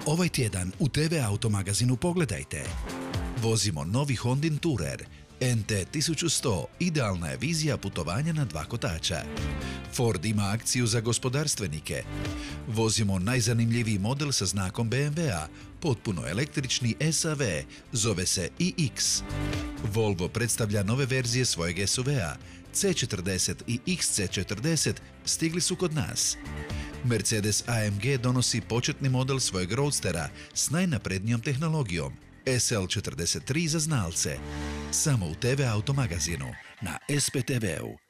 Ovaj tjedan u TV Automagazinu pogledajte. Vozimo novi Hondin Tourer NT 1100, idealna je vizija putovanja na dva kotača. Ford ima akciju za gospodarstvenike. Vozimo najzanimljiviji model sa znakom BMW-a, potpuno električni SAV, zove se iX. Volvo predstavlja nove verzije svojeg SUV-a, C40 i XC40 stigli su kod nas. Mercedes AMG donosi početni model svojeg Roadstera s najnaprednijom tehnologijom, SL43 za znalce. Samo u TV Automagazinu na SPTV-u.